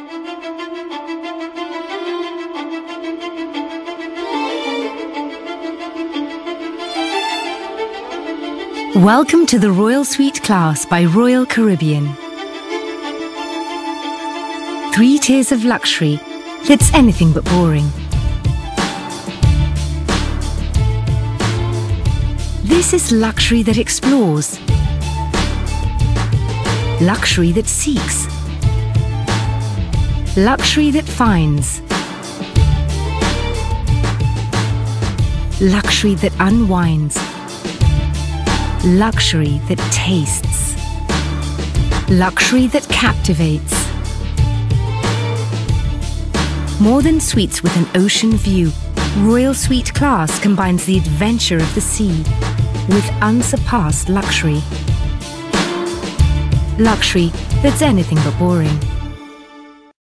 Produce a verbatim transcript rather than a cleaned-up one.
Welcome to the Royal Suite class by Royal Caribbean. Three tiers of luxury that's anything but boring. This is luxury that explores. Luxury that seeks. Luxury that finds. Luxury that unwinds. Luxury that tastes. Luxury that captivates. More than suites with an ocean view, Royal Suite Class combines the adventure of the sea with unsurpassed luxury. Luxury that's anything but boring.